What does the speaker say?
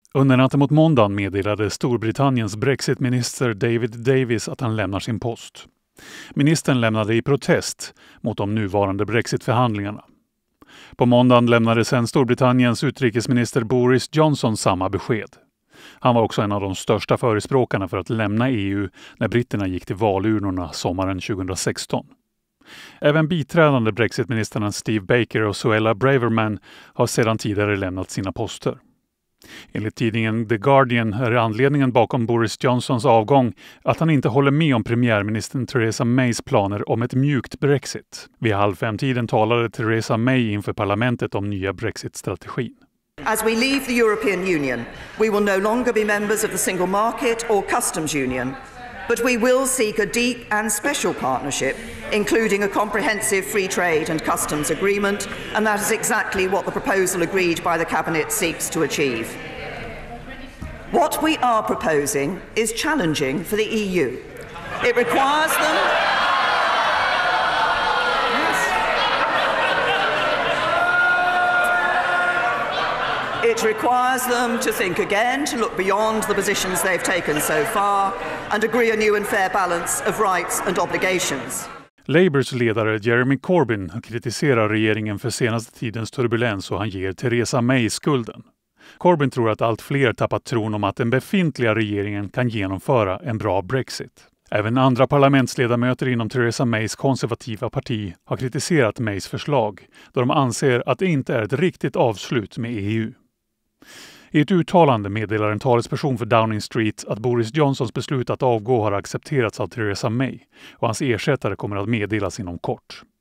Under natten mot måndagen meddelade Storbritanniens Brexit-minister David Davis att han lämnar sin post. Ministern lämnade i protest mot de nuvarande Brexit-förhandlingarna. På måndagen lämnade sedan Storbritanniens utrikesminister Boris Johnson samma besked. Han var också en av de största förespråkarna för att lämna EU när britterna gick till valurnorna sommaren 2016. Även biträdande Brexit-ministrarna Steve Baker och Suella Braverman har sedan tidigare lämnat sina poster. Enligt tidningen The Guardian är anledningen bakom Boris Johnsons avgång att han inte håller med om premiärministern Theresa Mays planer om ett mjukt Brexit. Vid 4:30 talade Theresa May inför parlamentet om nya Brexit-strategin. As we leave the European Union, we will no longer be members of the single market or customs union, but we will seek a deep and special partnership, including a comprehensive free trade and customs agreement, and that is exactly what the proposal agreed by the Cabinet seeks to achieve. What we are proposing is challenging for the EU. It requires them... It requires them to think again, to look beyond the positions they've taken so far and agree a new and fair balance of rights and obligations. Labours ledare Jeremy Corbyn kritiserar regeringen för senaste tidens turbulens och han ger Theresa May skulden. Corbyn tror att allt fler tappat tron om att den befintliga regeringen kan genomföra en bra Brexit. Även andra parlamentsledamöter inom Theresa Mays konservativa parti har kritiserat Mays förslag då de anser att det inte är ett riktigt avslut med EU. I ett uttalande meddelar en talesperson för Downing Street att Boris Johnsons beslut att avgå har accepterats av Theresa May och hans ersättare kommer att meddelas inom kort.